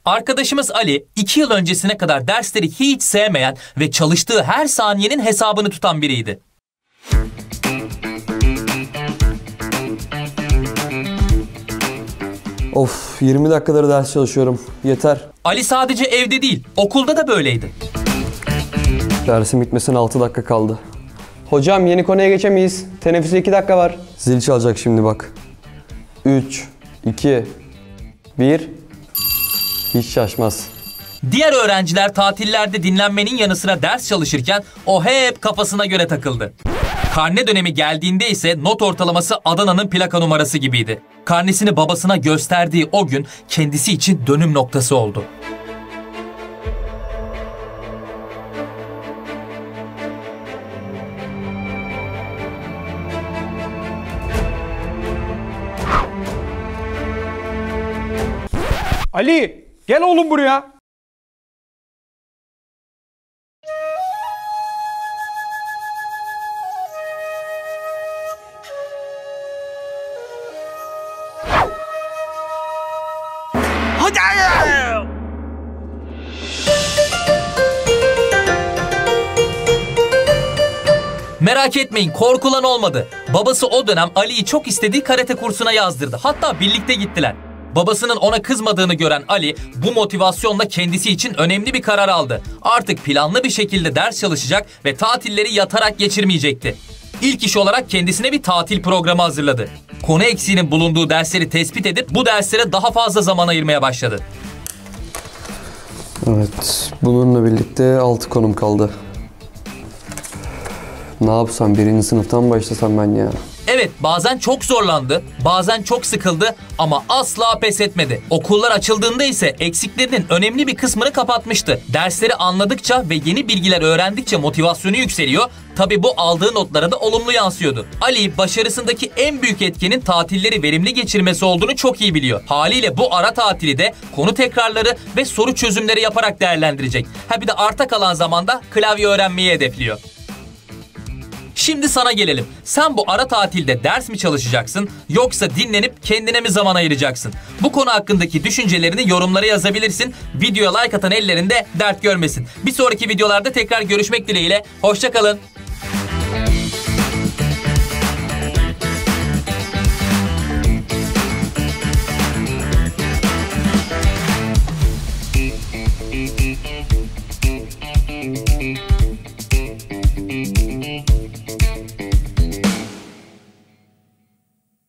Arkadaşımız Ali 2 yıl öncesine kadar dersleri hiç sevmeyen ve çalıştığı her saniyenin hesabını tutan biriydi. Of, 20 dakikadır ders çalışıyorum. Yeter. Ali sadece evde değil, okulda da böyleydi. Dersin bitmesine 6 dakika kaldı. Hocam yeni konuya geçemeyiz. Teneffüse 2 dakika var. Zil çalacak şimdi bak. 3, 2, 1. Hiç şaşmaz. Diğer öğrenciler tatillerde dinlenmenin yanı sıra ders çalışırken o hep kafasına göre takıldı. Karne dönemi geldiğinde ise not ortalaması Adana'nın plaka numarası gibiydi. Karnesini babasına gösterdiği o gün kendisi için dönüm noktası oldu. Ali, gel oğlum buraya. Hadi! Merak etmeyin, korkulan olmadı. Babası o dönem Ali'yi çok istediği karate kursuna yazdırdı. Hatta birlikte gittiler. Babasının ona kızmadığını gören Ali bu motivasyonla kendisi için önemli bir karar aldı. Artık planlı bir şekilde ders çalışacak ve tatilleri yatarak geçirmeyecekti. İlk iş olarak kendisine bir tatil programı hazırladı. Konu eksiğinin bulunduğu dersleri tespit edip bu derslere daha fazla zaman ayırmaya başladı. Evet, bununla birlikte 6 konum kaldı. Ne yapsam, 1. sınıftan mı başlasam ben ya? Evet, bazen çok zorlandı, bazen çok sıkıldı ama asla pes etmedi. Okullar açıldığında ise eksiklerinin önemli bir kısmını kapatmıştı. Dersleri anladıkça ve yeni bilgiler öğrendikçe motivasyonu yükseliyor. Tabii bu aldığı notlara da olumlu yansıyordu. Ali başarısındaki en büyük etkenin tatilleri verimli geçirmesi olduğunu çok iyi biliyor. Haliyle bu ara tatili de konu tekrarları ve soru çözümleri yaparak değerlendirecek. Bir de arta kalan zamanda klavye öğrenmeyi hedefliyor. Şimdi sana gelelim. Sen bu ara tatilde ders mi çalışacaksın yoksa dinlenip kendine mi zaman ayıracaksın? Bu konu hakkındaki düşüncelerini yorumlara yazabilirsin. Videoya like atan ellerinde dert görmesin. Bir sonraki videolarda tekrar görüşmek dileğiyle. Hoşça kalın.